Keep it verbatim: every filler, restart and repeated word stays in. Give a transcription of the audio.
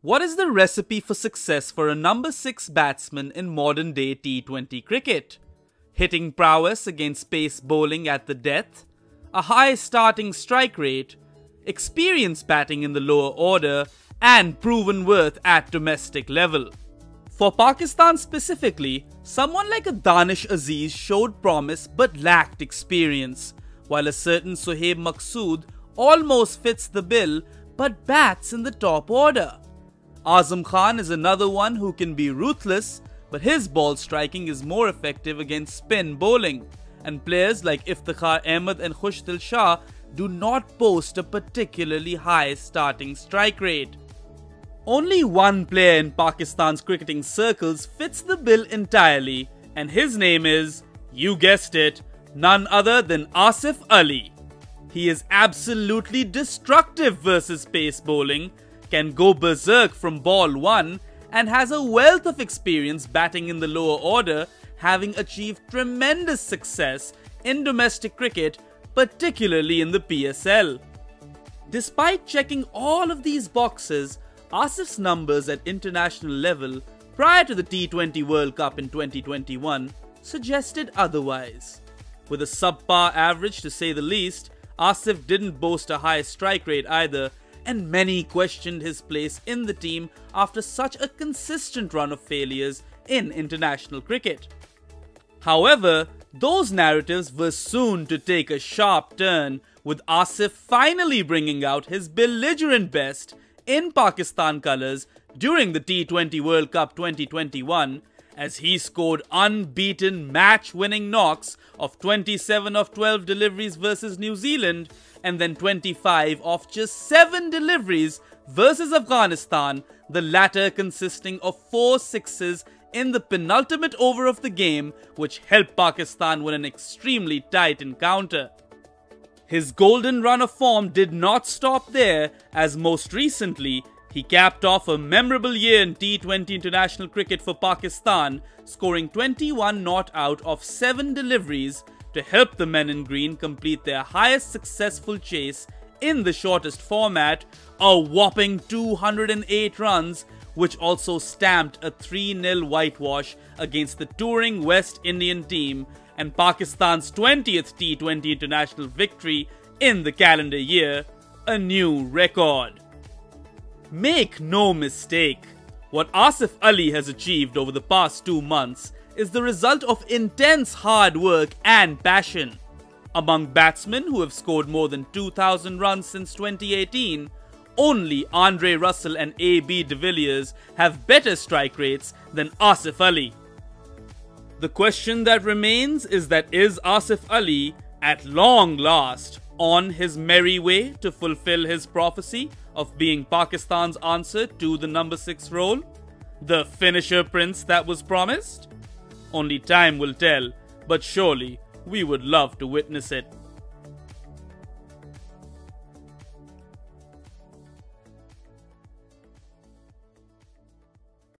What is the recipe for success for a number six batsman in modern day T twenty cricket? Hitting prowess against pace bowling at the death, a high starting strike rate, experience batting in the lower order, and proven worth at domestic level. For Pakistan specifically, someone like a Danish Aziz showed promise but lacked experience, while a certain Sohaib Maqsood almost fits the bill but bats in the top order. Azam Khan is another one who can be ruthless, but his ball striking is more effective against spin bowling, and players like Iftikhar Ahmed and Khushdil Shah do not boast a particularly high starting strike rate. Only one player in Pakistan's cricketing circles fits the bill entirely, and his name is, you guessed it, none other than Asif Ali. He is absolutely destructive versus pace bowling, can go berserk from ball one, and has a wealth of experience batting in the lower order, having achieved tremendous success in domestic cricket, particularly in the P S L. Despite checking all of these boxes, Asif's numbers at international level prior to the T twenty World Cup in twenty twenty-one suggested otherwise. With a subpar average to say the least, Asif didn't boast a high strike rate either, and many questioned his place in the team after such a consistent run of failures in international cricket. However, those narratives were soon to take a sharp turn, with Asif finally bringing out his belligerent best in Pakistan colours during the T twenty World Cup twenty twenty-one, as he scored unbeaten match-winning knocks of twenty-seven of twelve deliveries versus New Zealand, and then twenty-five of just seven deliveries versus Afghanistan, the latter consisting of four sixes in the penultimate over of the game, which helped Pakistan win an extremely tight encounter. His golden run of form did not stop there, as most recently, he capped off a memorable year in T twenty international cricket for Pakistan, scoring twenty-one not out of seven deliveries to help the men in green complete their highest successful chase in the shortest format, a whopping two hundred eight runs, which also stamped a three nil whitewash against the touring West Indian team, and Pakistan's twentieth T twenty international victory in the calendar year, a new record. Make no mistake, what Asif Ali has achieved over the past two months is the result of intense hard work and passion. Among batsmen who have scored more than two thousand runs since twenty eighteen, only Andre Russell and A B de Villiers have better strike rates than Asif Ali. The question that remains is that is Asif Ali, at long last, on his merry way to fulfill his prophecy of being Pakistan's answer to the number six role? The finisher prince that was promised? Only time will tell, but surely we would love to witness it.